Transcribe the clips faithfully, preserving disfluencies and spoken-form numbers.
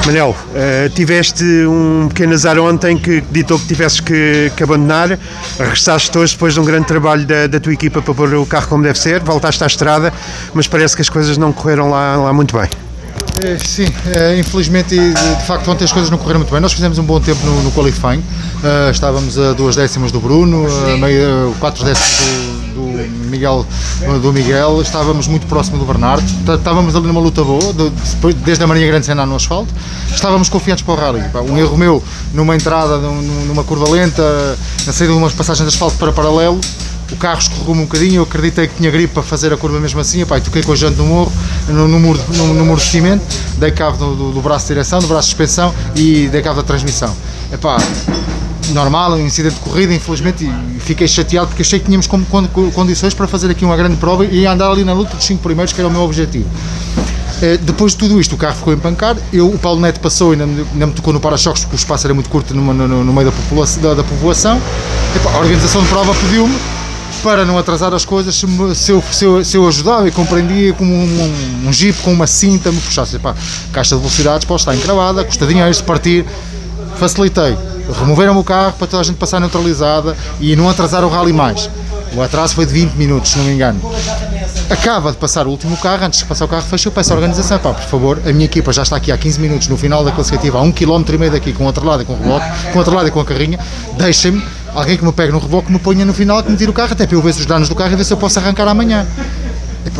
Manel, uh, tiveste um pequeno azar ontem que ditou que tivesses que, que abandonar, regressaste hoje depois de um grande trabalho da, da tua equipa para pôr o carro como deve ser, voltaste à estrada, mas parece que as coisas não correram lá, lá muito bem. É, sim, é, infelizmente e de, de facto ontem as coisas não correram muito bem. Nós fizemos um bom tempo no, no qualifying, uh, estávamos a duas décimas do Bruno, a meio, quatro décimos do, do, Miguel, do Miguel, estávamos muito próximo do Bernardo, estávamos ali numa luta boa, de, depois, desde a Marinha Grande sem andar no asfalto, estávamos confiantes para o rally. Pá, um erro meu numa entrada, numa curva lenta, na saída de umas passagens de asfalto para paralelo, o carro escorregou-me um bocadinho, eu acreditei que tinha gripe para fazer a curva mesmo assim, epá, toquei com a jante no morro, no, no, muro, no, no muro de cimento, dei cabo do, do, do braço de direção, do braço de suspensão e dei cabo da transmissão. Epá, normal, um incidente de corrida, infelizmente, e fiquei chateado porque achei que tínhamos como, condições para fazer aqui uma grande prova e andar ali na luta dos cinco primeiros, que era o meu objetivo. Depois de tudo isto, o carro ficou a empancar, eu, o Paulo Neto passou e ainda, ainda me tocou no para-choques porque o espaço era muito curto no, no, no meio da população. Da, da população. Epá, a organização de prova pediu-me, para não atrasar as coisas, se eu, se eu, se eu ajudava e compreendia como um, um, um jeep com uma cinta me puxasse. Epá, caixa de velocidades pode estar encravada, custa dinheiro de partir, facilitei. Removeram o carro para toda a gente passar neutralizada e não atrasar o rally mais. O atraso foi de vinte minutos, se não me engano. Acaba de passar o último carro, antes de passar o carro fecho, eu peço à organização, pá, por favor, a minha equipa já está aqui há quinze minutos, no final da classificativa, a um quilómetro e meio daqui, com o outro lado e com o reboque, com o outro lado e com a carrinha, deixem-me, alguém que me pegue no reboque, que me ponha no final, que me tire o carro, até para eu ver os danos do carro e ver se eu posso arrancar amanhã. Epá,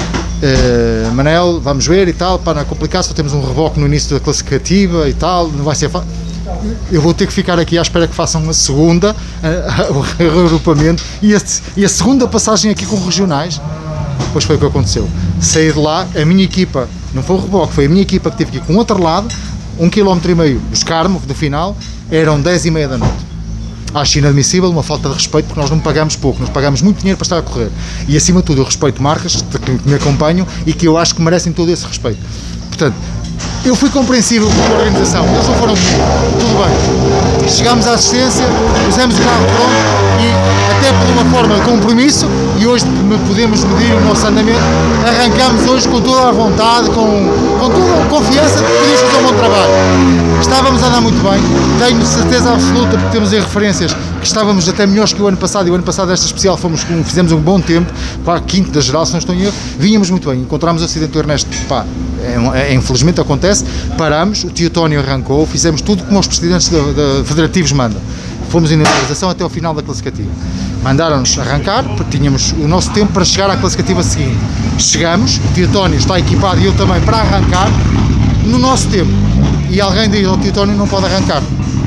uh, Manel, vamos ver e tal, para não é complicado, só temos um reboque no início da classificativa e tal, não vai ser fácil. Eu vou ter que ficar aqui à espera que façam uma segunda, uh, o reagrupamento e a, e a segunda passagem aqui com regionais. Depois foi o que aconteceu. Saí de lá, a minha equipa, não foi o reboque, foi a minha equipa que teve aqui com o outro lado, um quilómetro e meio, buscar-me do final, eram dez e meia da noite. Acho inadmissível, uma falta de respeito, porque nós não pagamos pouco, nós pagamos muito dinheiro para estar a correr. E acima de tudo eu respeito marcas que me acompanham e que eu acho que merecem todo esse respeito. Portanto, eu fui compreensível com a organização, eles não foram comigo, tudo bem. Chegámos à assistência, pusemos o carro pronto e até por uma forma de compromisso, e hoje podemos medir o nosso andamento, arrancámos hoje com toda a vontade, com, com toda a confiança de que podíamos fazer um bom trabalho. Estávamos a andar muito bem, tenho certeza absoluta, porque temos em referências que estávamos até melhores que o ano passado, e o ano passado esta especial fomos, fizemos um bom tempo, pá, quinto da geral, se não estou em erro, vínhamos muito bem, encontramos o acidente do Ernesto, pá, é, é, infelizmente acontece, paramos, o tio Tónio arrancou, fizemos tudo como os presidentes de, de, federativos mandam, fomos em neutralização até ao final da classificativa, mandaram-nos arrancar, porque tínhamos o nosso tempo para chegar à classificativa seguinte, chegamos, o tio Tónio está equipado e eu também para arrancar, no nosso tempo, e alguém diz ao tio Tónio não pode arrancar,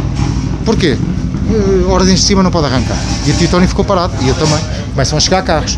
porquê? Ordens de cima não pode arrancar, e o tio Tónio ficou parado, e eu também, começam a chegar carros,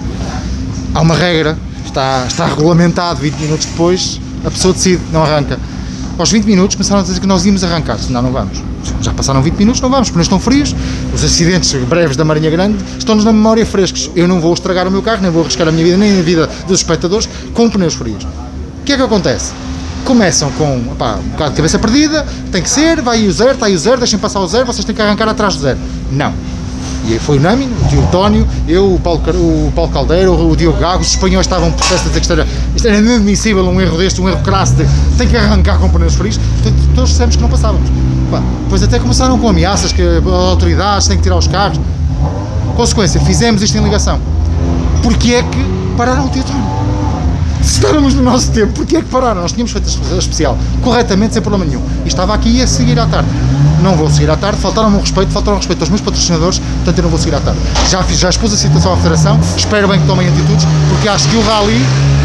há uma regra, está, está regulamentado, vinte minutos depois a pessoa decide, não arranca. Aos vinte minutos começaram a dizer que nós íamos arrancar, senão não vamos. Já passaram vinte minutos, não vamos, porque não estão frios. Os acidentes breves da Marinha Grande estão-nos na memória frescos. Eu não vou estragar o meu carro, nem vou arriscar a minha vida, nem a vida dos espectadores com pneus frios. O que é que acontece? Começam com opá, um bocado de cabeça perdida, tem que ser, vai aí o zero, está aí o zero, deixem passar o zero, vocês têm que arrancar atrás do zero. Não. E aí foi o Nami, o tio Tónio, eu, o Paulo, o Paulo Caldeiro, o Diogo Gago, os espanhóis estavam processos a dizer que isto era, isto era inadmissível, um erro deste, um erro crasso, de, tem que arrancar com pneus frios, todos dissemos que não passávamos. Pá, depois até começaram com ameaças, que as autoridades têm que tirar os carros. Consequência, fizemos isto em ligação. Porquê é que pararam o tio Tónio? Se estávamos no nosso tempo, porquê é que pararam? Nós tínhamos feito a especial corretamente, sem problema nenhum. E estava aqui a seguir à tarde. Não vou seguir à tarde, faltaram-me o respeito, faltaram o respeito aos meus patrocinadores, portanto eu não vou seguir à tarde. Já, fiz, já expus a situação à Federação, espero bem que tomem atitudes, porque acho que o Rally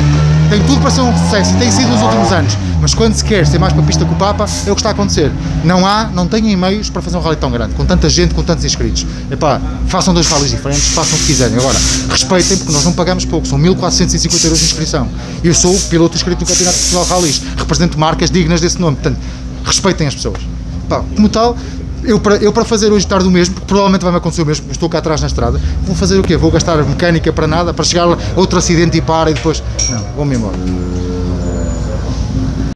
tem tudo para ser um sucesso e tem sido nos últimos anos. Mas quando se quer ser mais papista que o Papa, é o que está a acontecer. Não há, não têm meios para fazer um rally tão grande, com tanta gente, com tantos inscritos. Epá, façam dois rallies diferentes, façam o que quiserem. Agora, respeitem, porque nós não pagamos pouco, são mil quatrocentos e cinquenta euros de inscrição. Eu sou o piloto inscrito no Campeonato de Portugal Rallys, represento marcas dignas desse nome, portanto, respeitem as pessoas. Epá, como tal, eu para, eu para fazer hoje tarde o mesmo, porque provavelmente vai-me acontecer o mesmo, porque estou cá atrás na estrada, vou fazer o quê? Vou gastar mecânica para nada, para chegar a outro acidente e para e depois... Não, vou-me embora.